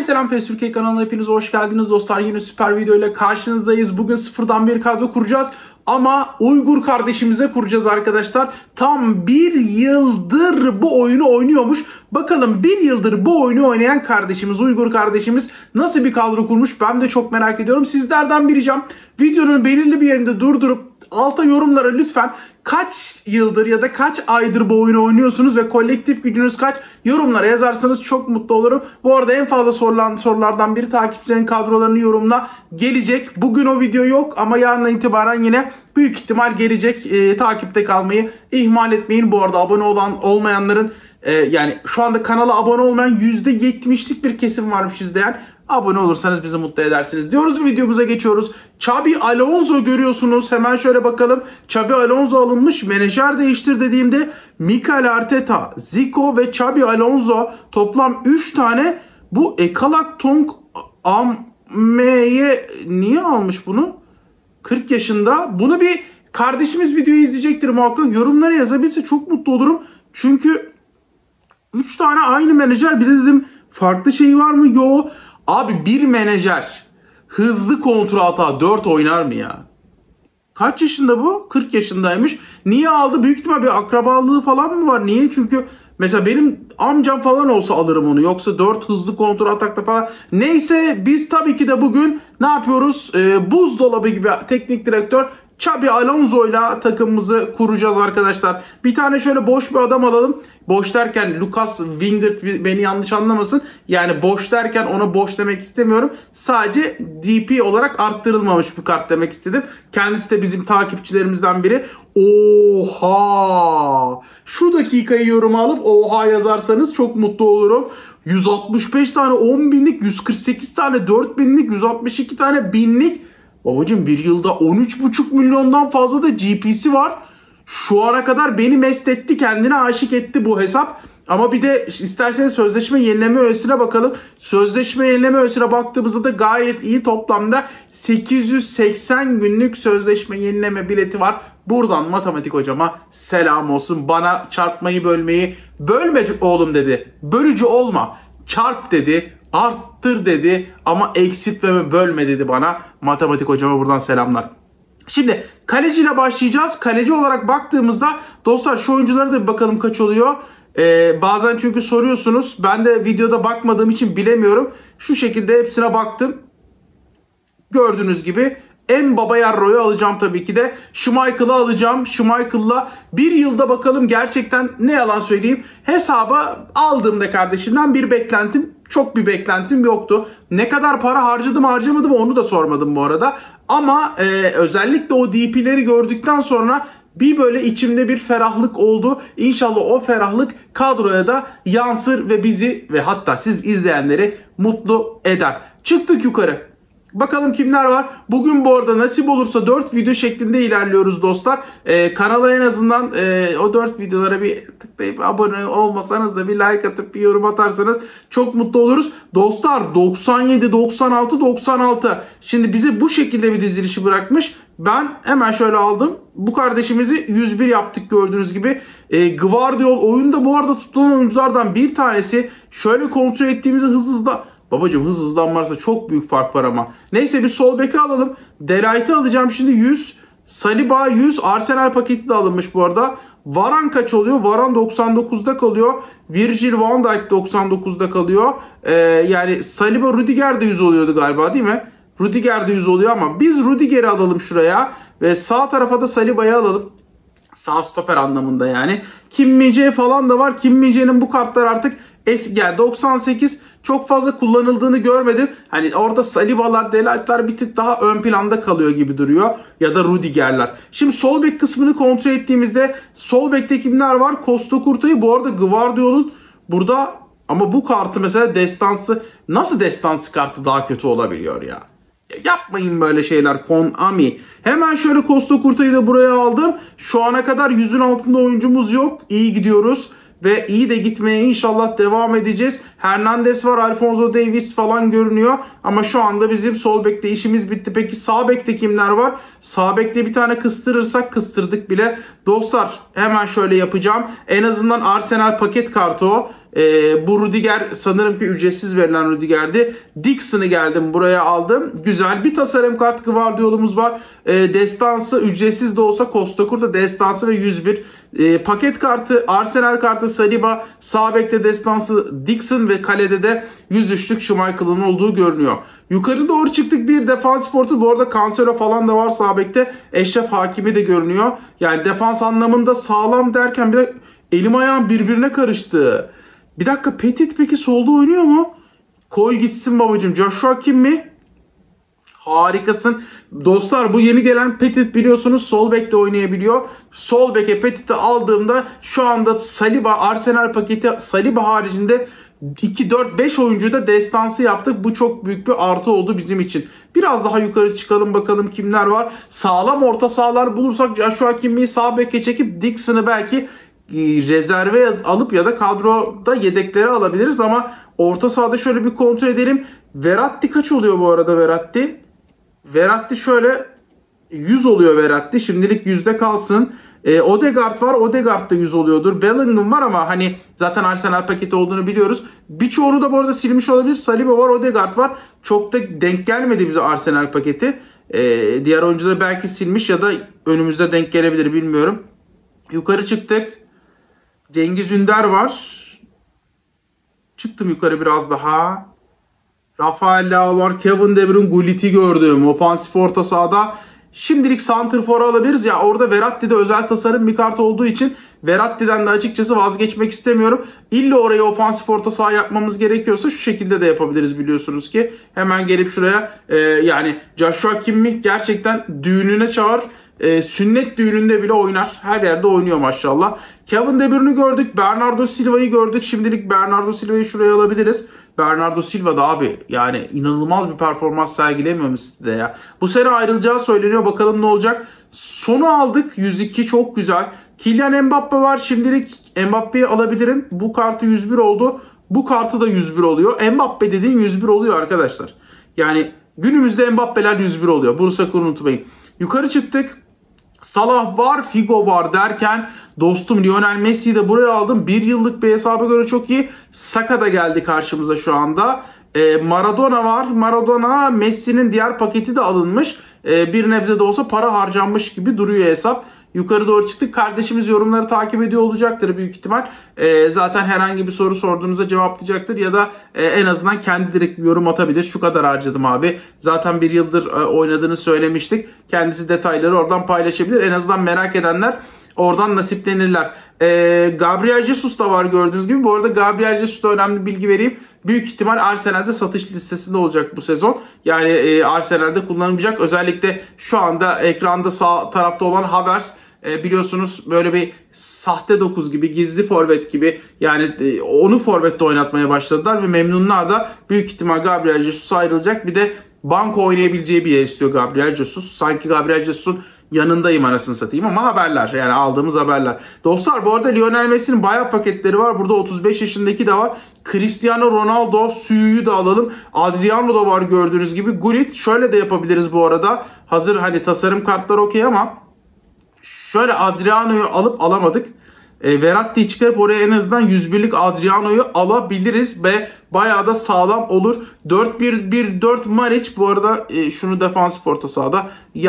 Herkese selam, PES Türkiye kanalına hepiniz hoş geldiniz dostlar. Yine süper video ile karşınızdayız. Bugün sıfırdan bir kadro kuracağız. Ama Uygur kardeşimize kuracağız arkadaşlar. Tam bir yıldır bu oyunu oynuyormuş. Bakalım bir yıldır bu oyunu oynayan kardeşimiz, Uygur kardeşimiz nasıl bir kadro kurmuş, ben de çok merak ediyorum. Sizlerden bir ricam, videonun belirli bir yerinde durdurup alta yorumlara lütfen kaç yıldır ya da kaç aydır bu oyunu oynuyorsunuz ve kolektif gücünüz kaç, yorumlara yazarsanız çok mutlu olurum. Bu arada en fazla sorulan sorulardan biri takipçilerin kadrolarını yorumla gelecek. Bugün o video yok ama yarına itibaren yine büyük ihtimal gelecek. Takipte kalmayı ihmal etmeyin. Bu arada abone olan olmayanların yani şu anda kanala abone olmayan %70'lik bir kesim varmış izleyen. Abone olursanız bizi mutlu edersiniz diyoruz. Videomuza geçiyoruz. Xabi Alonso görüyorsunuz. Hemen şöyle bakalım. Xabi Alonso alınmış. Menajer değiştir dediğimde Mikel Arteta, Zico ve Xabi Alonso toplam 3 tane. Bu Ekalak Tong Amme'ye niye almış bunu? 40 yaşında. Bunu bir kardeşimiz videoyu izleyecektir muhakkak. Yorumlara yazabilirse çok mutlu olurum. Çünkü 3 tane aynı menajer. Bir de dedim farklı şey var mı? Yok. Abi bir menajer hızlı kontrata 4 oynar mı ya? Kaç yaşında bu? 40 yaşındaymış. Niye aldı? Büyük ihtimal bir akrabalığı falan mı var? Niye? Çünkü mesela benim amcam falan olsa alırım onu. Yoksa 4 hızlı kontratakta falan. Neyse biz tabii ki de bugün ne yapıyoruz? Buzdolabı gibi teknik direktör Xabi Alonso ile takımımızı kuracağız arkadaşlar. Bir tane şöyle boş bir adam alalım. Boş derken Lucas Wingert beni yanlış anlamasın. Yani boş derken ona boş demek istemiyorum. Sadece DP olarak arttırılmamış bir kart demek istedim. Kendisi de bizim takipçilerimizden biri. Oha! Şu dakikayı yoruma alıp oha yazarsanız çok mutlu olurum. 165 tane 10 binlik, 148 tane 4 binlik, 162 tane binlik. Babacım bir yılda 13,5 milyondan fazla da GP'si var. Şu ana kadar beni mest etti, kendine aşık etti bu hesap. Ama bir de isterseniz sözleşme yenileme öğesine bakalım. Sözleşme yenileme öğesine baktığımızda da gayet iyi, toplamda 880 günlük sözleşme yenileme bileti var. Buradan matematik hocama selam olsun. Bana çarpmayı bölmeyi bölme oğlum dedi. Bölücü olma. Çarp dedi. Arttır dedi ama eksiltme ve bölme dedi bana. Matematik hocama buradan selamlar. Şimdi kaleciyle başlayacağız. Kaleci olarak baktığımızda dostlar şu oyunculara da bir bakalım kaç oluyor. Bazen çünkü soruyorsunuz. Ben de videoda bakmadığım için bilemiyorum. Şu şekilde hepsine baktım. Gördüğünüz gibi Mbaba Yarro'yu alacağım tabii ki de. Schmeichel'ı alacağım. Schmeichel'la bir yılda bakalım gerçekten, ne yalan söyleyeyim. Hesaba aldığımda kardeşimden bir beklentim, çok bir beklentim yoktu. Ne kadar para harcadım harcamadım onu da sormadım bu arada. Ama özellikle o DP'leri gördükten sonra bir böyle içimde bir ferahlık oldu. İnşallah o ferahlık kadroya da yansır ve bizi ve hatta siz izleyenleri mutlu eder. Çıktık yukarı. Bakalım kimler var. Bugün bu arada nasip olursa 4 video şeklinde ilerliyoruz dostlar. Kanala en azından o 4 videolara bir tıklayıp abone olmasanız da bir like atıp bir yorum atarsanız çok mutlu oluruz. Dostlar 97, 96, 96. Şimdi bize bu şekilde bir dizilişi bırakmış. Ben hemen şöyle aldım. Bu kardeşimizi 101 yaptık gördüğünüz gibi. Gvardiol oyunda bu arada tutulan oyunculardan bir tanesi. Şöyle kontrol ettiğimizde hızla. Babacım hızdan varsa çok büyük fark var ama. Neyse bir sol beki alalım. Delight'ı alacağım şimdi 100. Saliba 100. Arsenal paketi de alınmış bu arada. Varane kaç oluyor? Varane 99'da kalıyor. Virgil van Dijk 99'da kalıyor. Yani Saliba, Rudiger de 100 oluyordu galiba değil mi? Rudiger de 100 oluyor ama biz Rudiger'i alalım şuraya. Ve sağ tarafa da Saliba'yı alalım. Sağ stoper anlamında yani. Kim Min-jae falan da var. Kim Min-jae'nin bu kartlar artık eski, yani 98 çok fazla kullanıldığını görmedim. Hani orada Saliba'lar, Delight'lar bir tık daha ön planda kalıyor gibi duruyor. Ya da Rudiger'ler. Şimdi sol bek kısmını kontrol ettiğimizde sol bekte kimler var? Costa Curta'yı bu arada Gvardiol'un burada, ama bu kartı mesela destansı, nasıl destansı kartı daha kötü olabiliyor ya? Yapmayın böyle şeyler Konami. Hemen şöyle Costa Curta'yı da buraya aldım. Şu ana kadar 100'ün altında oyuncumuz yok. İyi gidiyoruz. Ve iyi de gitmeye inşallah devam edeceğiz. Hernandez var, Alphonso Davies falan görünüyor. Ama şu anda bizim sol bekte işimiz bitti. Peki sağ bekte kimler var? Sağ bekte bir tane kıstırırsak, kıstırdık bile. Dostlar hemen şöyle yapacağım. En azından Arsenal paket kartı o. Bu Rudiger sanırım ki ücretsiz verilen Rudiger'di. Dixon'ı geldim buraya aldım. Güzel bir tasarım kartı Gvardiola'mız var. Destansı ücretsiz de olsa Costa Curta destansı ve 101. Paket kartı Arsenal kartı Saliba. Sağ bekte destansı Dixon ve kalede de 103'lük Schmeichel'ın olduğu görünüyor. Yukarı doğru çıktık, bir defansif orta. Bu arada Cancelo falan da var sağ bekte. Eşref Hakimi de görünüyor. Yani defans anlamında sağlam derken bir de elim ayağım birbirine karıştı. Bir dakika, Petit peki solda oynuyor mu? Koy gitsin babacığım. Joshua Kim mi? Harikasın. Dostlar bu yeni gelen Petit biliyorsunuz sol bekte oynayabiliyor. Sol beke Petit'i aldığımda şu anda Saliba Arsenal paketi Saliba haricinde 2, 4, 5 oyuncuyu da destansı yaptık. Bu çok büyük bir artı oldu bizim için. Biraz daha yukarı çıkalım bakalım kimler var. Sağlam orta sahalar bulursak Joshua Kimmih'i sağ beke çekip Dixon'ı belki rezerve alıp ya da kadroda yedekleri alabiliriz ama orta sahada şöyle bir kontrol edelim. Verratti kaç oluyor bu arada Verratti? Verratti şöyle 100 oluyor Verratti. Şimdilik 100'de kalsın. Odegaard var. Odegaard da 100 oluyordur. Bellingham var ama hani zaten Arsenal paketi olduğunu biliyoruz. Birçoğunu da bu arada silmiş olabilir. Saliba var, Odegaard var. Çok da denk gelmedi bize Arsenal paketi. Diğer oyuncuları belki silmiş ya da önümüzde denk gelebilir, bilmiyorum. Yukarı çıktık. Cengiz Ünder var. Çıktım yukarı biraz daha. Rafael Leao var. Kevin De Bruyne, Gullit'i gördüm. Ofansif orta sahada. Şimdilik santrfor'u alabiliriz. Ya orada Verratti'de özel tasarım bir kart olduğu için Verratti'den de açıkçası vazgeçmek istemiyorum. İlla oraya ofansif orta saha yapmamız gerekiyorsa şu şekilde de yapabiliriz biliyorsunuz ki. Hemen gelip şuraya yani Joshua Kimmih gerçekten düğününe çağır. Sünnet düğününde bile oynar. Her yerde oynuyor maşallah. Kevin De Bruyne'ü gördük. Bernardo Silva'yı gördük. Şimdilik Bernardo Silva'yı şuraya alabiliriz. Bernardo Silva da abi yani inanılmaz bir performans sergilemiyor mu size ya? Bu sene ayrılacağı söyleniyor. Bakalım ne olacak. Sonu aldık. 102 çok güzel. Kylian Mbappe var. Şimdilik Mbappe'yi alabilirim. Bu kartı 101 oldu. Bu kartı da 101 oluyor. Mbappe dediğin 101 oluyor arkadaşlar. Yani günümüzde Mbappe'ler 101 oluyor. Bunu sakın unutmayın. Yukarı çıktık. Salah var, Figo var derken dostum Lionel Messi'yi de buraya aldım. Bir yıllık bir hesaba göre çok iyi. Saka da geldi karşımıza şu anda. Maradona var. Maradona, Messi'nin diğer paketi de alınmış. Bir nebze de olsa para harcanmış gibi duruyor hesap. Yukarı doğru çıktık. Kardeşimiz yorumları takip ediyor olacaktır büyük ihtimal. Zaten herhangi bir soru sorduğunuzda cevaplayacaktır ya da en azından kendi direkt bir yorum atabilir. Şu kadar harcadım abi. Zaten bir yıldır oynadığını söylemiştik. Kendisi detayları oradan paylaşabilir. En azından merak edenler oradan nasiplenirler. Gabriel Jesus da var gördüğünüz gibi. Bu arada Gabriel Jesus'ta önemli bilgi vereyim. Büyük ihtimal Arsenal'de satış listesinde olacak bu sezon. Yani Arsenal'de kullanılacak. Özellikle şu anda ekranda sağ tarafta olan Havertz biliyorsunuz böyle bir sahte 9 gibi, gizli forvet gibi, yani onu forvette oynatmaya başladılar ve memnunlar da büyük ihtimal Gabriel Jesus ayrılacak. Bir de banko oynayabileceği bir yer istiyor Gabriel Jesus. Sanki Gabriel Jesus'un yanındayım anasını satayım ama haberler, yani aldığımız haberler. Dostlar bu arada Lionel Messi'nin bayağı paketleri var. Burada 35 yaşındaki de var. Cristiano Ronaldo, Suyu'yu da alalım. Adriano da var gördüğünüz gibi. Gullit şöyle de yapabiliriz bu arada. Hazır hani tasarım kartları okey ama şöyle Adriano'yu alıp alamadık. Verratti'yi çıkarıp oraya en azından 101'lik Adriano'yu alabiliriz ve bayağı da sağlam olur. 4-1-1-4 Maric bu arada şunu defansif orta sahada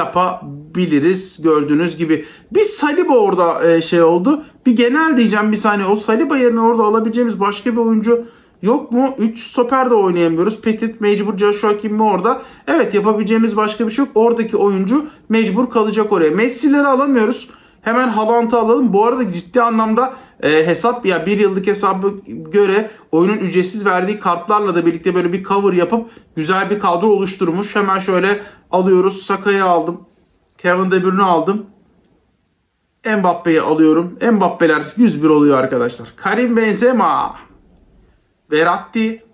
yapabiliriz gördüğünüz gibi. Bir Saliba orada şey oldu. Bir genel diyeceğim bir saniye. O Saliba yerine orada alabileceğimiz başka bir oyuncu yok mu? 3 stoper de oynayamıyoruz. Petit mecbur, Joshua Kimmih orada. Evet, yapabileceğimiz başka bir şey yok. Oradaki oyuncu mecbur kalacak oraya. Messi'leri alamıyoruz. Hemen Haaland'ı alalım. Bu arada ciddi anlamda hesap ya bir yıllık hesabı göre oyunun ücretsiz verdiği kartlarla da birlikte böyle bir cover yapıp güzel bir kadro oluşturmuş. Hemen şöyle alıyoruz. Saka'yı aldım. Kevin De Bruyne'ü aldım. Mbappe'yi alıyorum. Mbappe'ler 101 oluyor arkadaşlar. Karim Benzema. Verratti.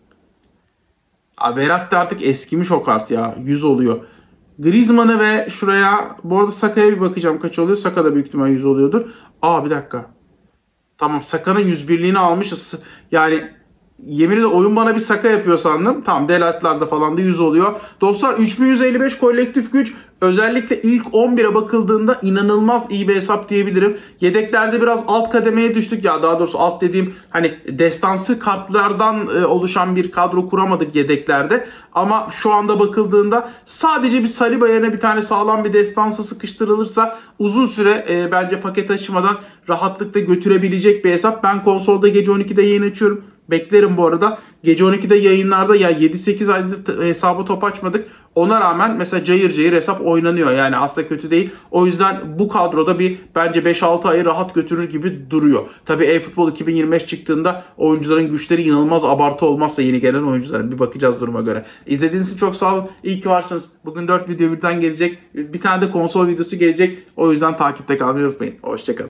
Verratti artık eskimiş o kart ya. 100 oluyor. Griezmann'ı ve şuraya bu arada Saka'ya bir bakacağım kaç oluyor. Saka da büyük ihtimal 100 oluyordur. Bir dakika. Tamam, Saka'nın 101'liğini almışız. Yani Yemin ederim oyun bana bir şaka yapıyor sandım. Tamam, delatlarda falan da 100 oluyor. Dostlar 3155 kolektif güç. Özellikle ilk 11'e bakıldığında inanılmaz iyi bir hesap diyebilirim. Yedeklerde biraz alt kademeye düştük. Ya daha doğrusu alt dediğim hani destansı kartlardan oluşan bir kadro kuramadık yedeklerde. Ama şu anda bakıldığında sadece bir Saliba yerine bir tane sağlam bir destansı sıkıştırılırsa uzun süre bence paket açmadan rahatlıkla götürebilecek bir hesap. Ben konsolda gece 12'de yayın açıyorum. Beklerim bu arada. Gece 12'de yayınlarda ya 7-8 aydır hesabı top açmadık. Ona rağmen mesela cayır cayır hesap oynanıyor. Yani aslında kötü değil. O yüzden bu kadroda bir bence 5-6 ayı rahat götürür gibi duruyor. Tabii eFootball 2025 çıktığında oyuncuların güçleri inanılmaz abartı olmazsa yeni gelen oyuncuların. Bir bakacağız duruma göre. İzlediğiniz için çok sağ olun. İyi ki varsınız. Bugün 4 video birden gelecek. Bir tane de konsol videosu gelecek. O yüzden takipte kalmayı unutmayın. Hoşçakalın.